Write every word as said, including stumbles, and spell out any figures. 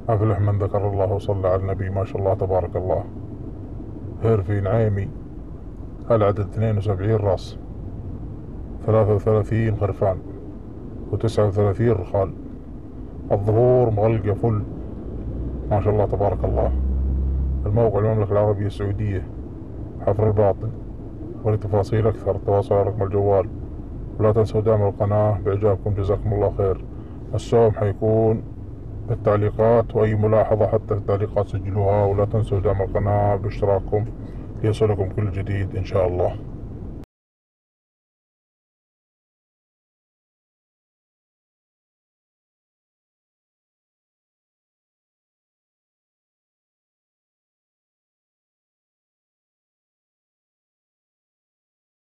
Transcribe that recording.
أفلح من ذكر الله وصلى على النبي، ما شاء الله تبارك الله. هيرفي نعيمي العدد اثنين وسبعين راس، ثلاثة وثلاثين خرفان، وتسعة وثلاثين رخال. الظهور مغلقة فل، ما شاء الله تبارك الله. الموقع المملكة العربية السعودية، حفر الباطن. ولتفاصيل أكثر التواصل على رقم الجوال. ولا تنسوا دعم القناة بإعجابكم، جزاكم الله خير. السوم حيكون بالتعليقات، وأي ملاحظة حتى في التعليقات سجلوها. ولا تنسوا دعم القناة باشتراككم ليصلكم كل جديد إن شاء الله.